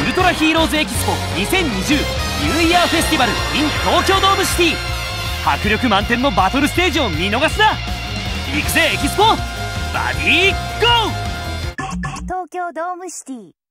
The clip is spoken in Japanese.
ウルトラヒーローズエキスポ2020ニューイヤーフェスティバル in 東京ドームシティ。迫力満点のバトルステージを見逃すな。行くぜエキスポ、バディーゴー。 東京ドームシティ。